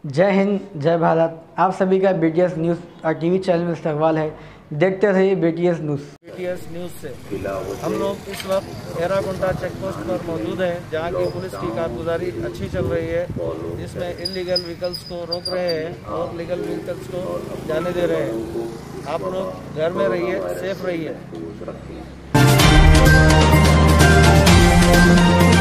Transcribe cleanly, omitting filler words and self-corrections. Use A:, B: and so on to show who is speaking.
A: जय हिंद, जय भारत। आप सभी का BTS न्यूज़ और टीवी चैनल में इस्तकबाल है। देखते रहिए BTS न्यूज़।
B: BTS न्यूज़ से हम लोग इस वक्त एरागोंडा चेक पोस्ट पर मौजूद हैं, जहां की पुलिस की कारगुजारी अच्छी चल रही है, जिसमें इलीगल व्हीकल्स को रोक रहे हैं और लीगल व्हीकल्स को जाने दे रहे हैं। आप लोग घर में रहिए, सेफ रहिए।